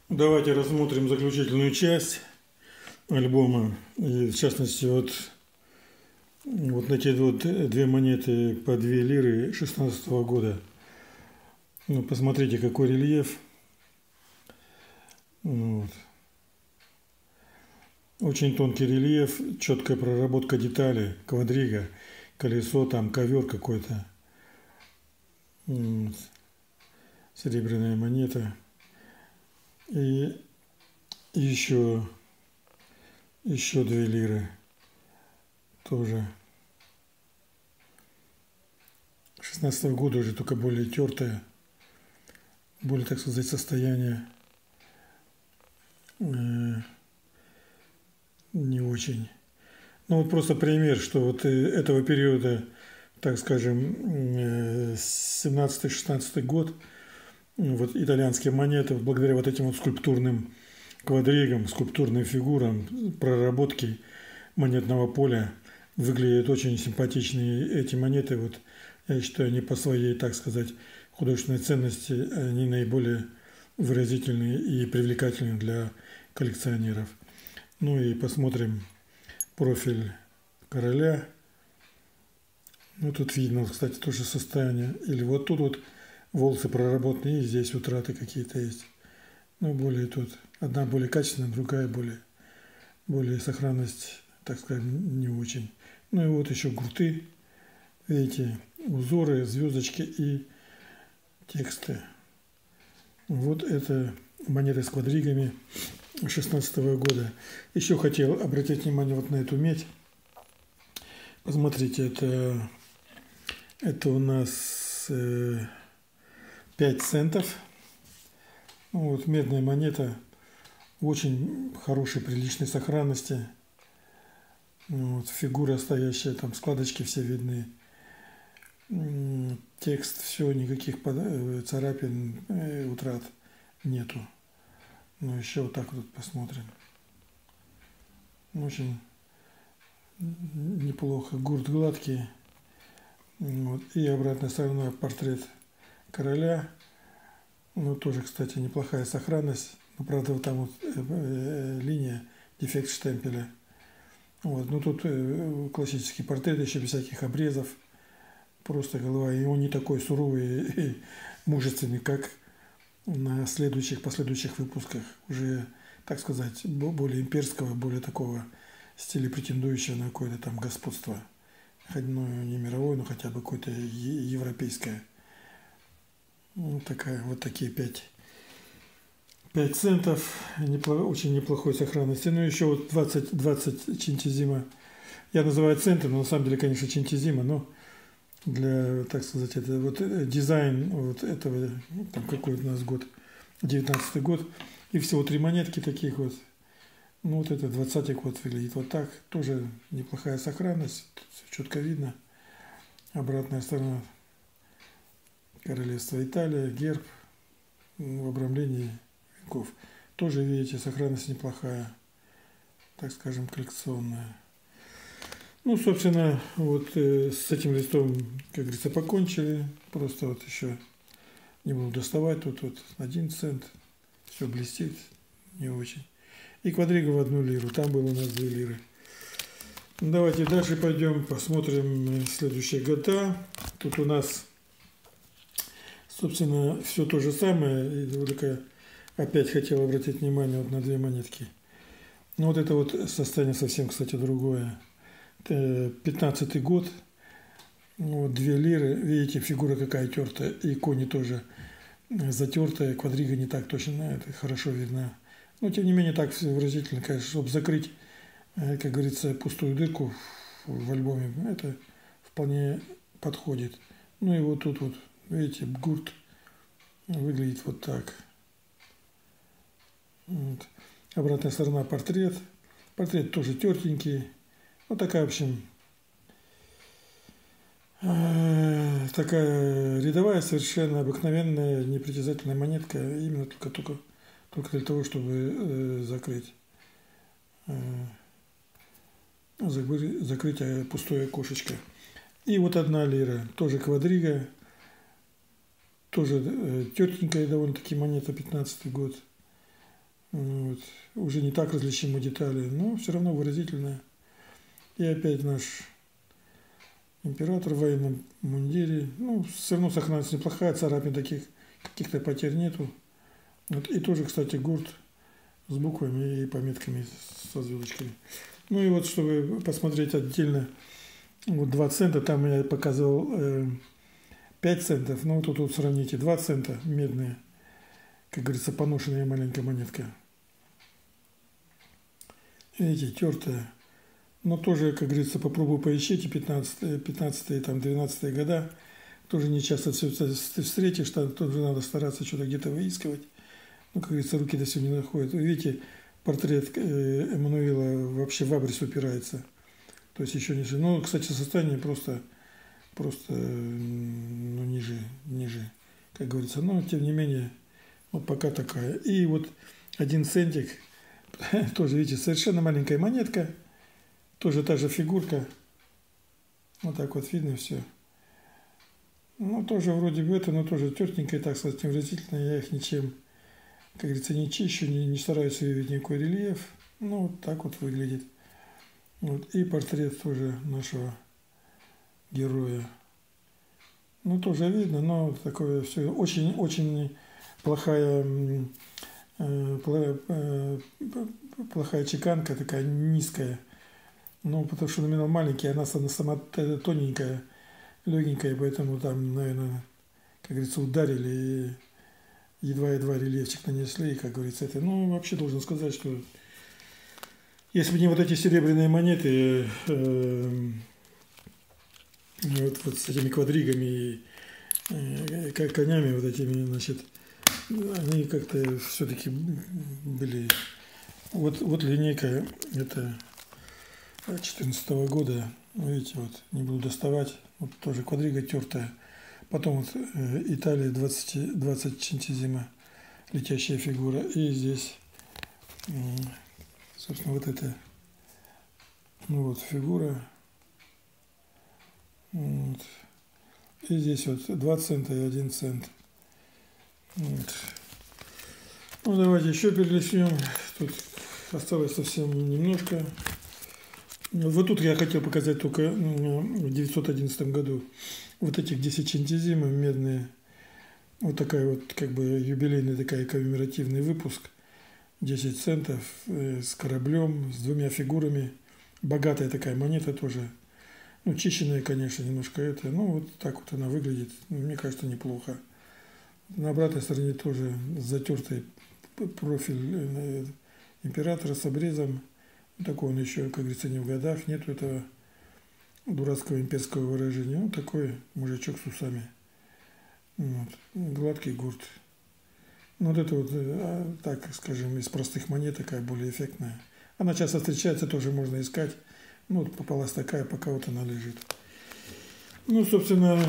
Давайте рассмотрим заключительную часть альбома. И в частности, вот эти вот две монеты по 2 лиры 16 года. Ну, посмотрите, какой рельеф. Вот. Очень тонкий рельеф, четкая проработка деталей, квадрига, колесо, там ковер какой-то. Вот. Серебряная монета. И еще 2 лиры. Тоже 16 года, уже только более тертая, более, так сказать, состояние не очень. Ну вот просто пример, что вот этого периода, так скажем, 17-16 год, вот итальянские монеты, благодаря вот этим вот скульптурным квадригам, скульптурным фигурам, проработки монетного поля, выглядят очень симпатичные эти монеты. Вот я считаю, они по своей, так сказать, художественной ценности, они наиболее выразительные и привлекательные для коллекционеров. Ну и посмотрим профиль короля. Ну тут видно, кстати, тоже состояние. Или вот тут вот волосы проработаны, и здесь утраты какие-то есть. Ну, более тут. Одна более качественная, другая более сохранность, так сказать, не очень. Ну и вот еще гурты. Видите, узоры, звездочки и тексты. Вот это монеты с квадригами 16 года. Еще хотел обратить внимание вот на эту медь. Посмотрите, это у нас 5 центов. Вот медная монета в очень хорошей, приличной сохранности. Вот, фигура стоящая, там складочки все видны. Текст, все, никаких царапин, утрат нету. Ну, еще вот так вот посмотрим. Очень неплохо. Гурт гладкий. Вот. И обратная сторона портрет короля. Ну, тоже, кстати, неплохая сохранность. Но, правда, вот там вот линия, дефект штемпеля. Вот. Ну, тут классический портрет, еще без всяких обрезов. Просто голова. И он не такой суровый и мужественный, как на последующих выпусках. Уже, так сказать, более имперского, более такого стиля, претендующего на какое-то там господство. Ну, не мировое, но хотя бы какое-то европейское. Вот такие 5 центов, очень неплохой сохранности. Ну, еще вот 20 чинтизима. Я называю центы, но на самом деле, конечно, чинтизима, но для, так сказать, это вот дизайн вот этого, там какой у нас год, 19-й год, и всего 3 монетки таких вот. Ну, вот это 20-й год выглядит вот так. Тоже неплохая сохранность, все четко видно. Обратная сторона. Королевство Италия, герб в обрамлении веков. Тоже, видите, сохранность неплохая, так скажем, коллекционная. Ну, собственно, вот с этим листом, как говорится, покончили. Просто вот еще не буду доставать. Тут вот 1 цент. Все блестит, не очень. И квадрига в 1 лиру. Там было у нас 2 лиры. Давайте дальше пойдем, посмотрим следующие года. Тут у нас, собственно, все то же самое. И только опять хотел обратить внимание вот на 2 монетки. Ну, вот это вот состояние совсем, кстати, другое. 15-й год. Вот 2 лиры. Видите, фигура какая тертая. И кони тоже затертая. Квадрига не так точно, это хорошо видно. Но, тем не менее, так все выразительно, конечно, чтобы закрыть, как говорится, пустую дырку в альбоме. Это вполне подходит. Ну и вот тут вот, видите, гурт выглядит вот так. Вот. Обратная сторона портрет. Портрет тоже тертенький. Вот такая, в общем, такая рядовая, совершенно обыкновенная, непритязательная монетка. Именно только для того, чтобы закрыть пустое окошечко. И вот 1 лира. Тоже квадрига. Тоже тертенькая довольно-таки монета, 15-й год. Вот. Уже не так различимы детали, но все равно выразительная. И опять наш император в военном мундире. Ну, все равно сохранность неплохая, царапин таких, каких-то потерь нету. Вот. И тоже, кстати, гурт с буквами и пометками со звездочками. Ну и вот, чтобы посмотреть отдельно, вот 2 цента, там я показывал 5 центов, ну тут сравните, 2 цента медные, как говорится, поношенная маленькая монетка. Видите, тертая. Но тоже, как говорится, попробуй поищите 15-е, там, 12-е года. Тоже не часто все ты встретишь, там тоже надо стараться что-то где-то выискивать. Ну, как говорится, руки до сих не находят. Вы видите, портрет Эммануила вообще в абрис упирается. То есть еще ниже. Ну, кстати, состояние просто ну, ниже, как говорится. Но, тем не менее, вот пока такая. И вот 1 центик, тоже, видите, совершенно маленькая монетка. Тоже та же фигурка. Вот так вот видно все. Ну, тоже вроде бы это, но тоже тертенькая, так сказать, невыразительная. Я их ничем, как говорится, не чищу, не стараюсь выявить никакой рельеф. Ну, вот так вот выглядит. Вот. И портрет тоже нашего героя. Ну, тоже видно, но такое все очень плохая чеканка, такая низкая. Ну, потому что номинал маленький, она сама тоненькая, легенькая, поэтому там, наверное, как говорится, ударили и едва-едва рельефчик нанесли, как говорится, это. Ну, вообще должен сказать, что если бы не вот эти серебряные монеты, вот с этими квадригами и конями вот этими, значит, они как-то все-таки были. Вот линейка, это 2014 года, видите, вот не буду доставать, вот тоже квадрига тертая. Потом вот Италия 20 centesima, летящая фигура. И здесь, собственно, вот эта, ну вот фигура. Вот. И здесь вот 2 цента и 1 цент. Вот. Ну, давайте еще перелистнем. Тут осталось совсем немножко. Вот тут я хотел показать только в 911 году вот этих 10 centesima медные. Вот такая вот как бы юбилейный такая коммеморативный выпуск. 10 центов с кораблем, с 2 фигурами. Богатая такая монета тоже. Ну, чищенная, конечно, немножко это. Ну, вот так вот она выглядит. Мне кажется, неплохо. На обратной стороне тоже затертый профиль императора с обрезом. Такой он еще, как говорится, не в годах. Нет этого дурацкого имперского выражения. Ну, такой мужичок с усами. Вот. Гладкий гурт. Ну, вот это вот, так скажем, из простых монет такая более эффектная. Она часто встречается, тоже можно искать. Ну, вот попалась такая, пока вот она лежит. Ну, собственно,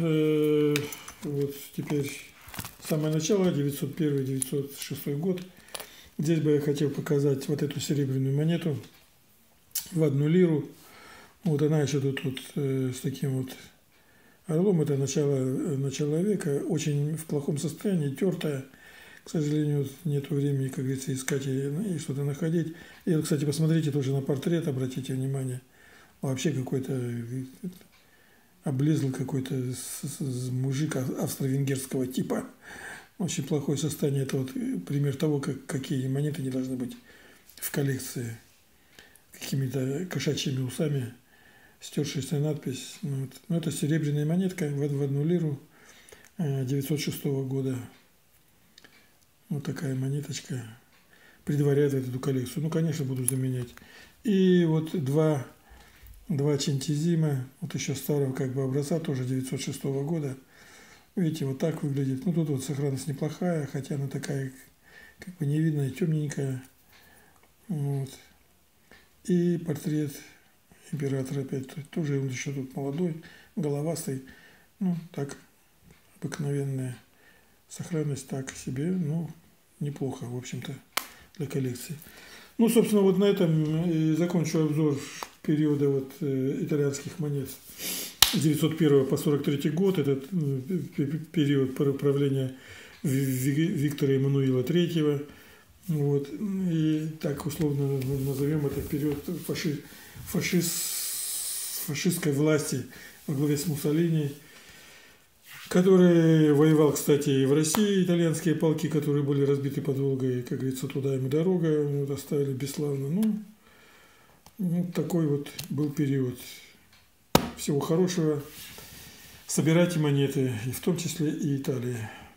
вот теперь самое начало, 901-906 год. Здесь бы я хотел показать вот эту серебряную монету в 1 лиру. Вот она еще тут вот с таким вот орлом. Это начало века. Очень в плохом состоянии, тертая. К сожалению, нет времени, как говорится, искать и что-то находить. И вот, кстати, посмотрите тоже на портрет, обратите внимание. Вообще какой-то облезлый какой-то мужик австро-венгерского типа. Очень плохое состояние. Это вот пример того, какие монеты не должны быть в коллекции. Какими-то кошачьими усами, стершаяся надпись. Ну, вот. Но это серебряная монетка в 1 лиру 906 года. Вот такая монеточка предваряет эту коллекцию. Ну, конечно, буду заменять. И вот 2 centesima, вот еще старого как бы образца, тоже 906 года. Видите, вот так выглядит. Ну, тут вот сохранность неплохая, хотя она такая, как бы невидная, темненькая. Вот. И портрет императора опять. Тоже он еще тут молодой, головастый. Ну, так, обыкновенная сохранность так себе. Ну, неплохо, в общем-то, для коллекции. Ну, собственно, вот на этом и закончу обзор периода вот итальянских монет с 901 по 43 год. Этот период правления Виктора Эммануила III. Вот. И так условно назовем это период фашистской власти во главе с Муссолини, который воевал, кстати, и в России. Итальянские полки, которые были разбиты под Волгой, как говорится, туда им и дорога, вот, оставили бесславно. Ну, вот такой вот был период. Всего хорошего. Собирайте монеты, и в том числе и Италии.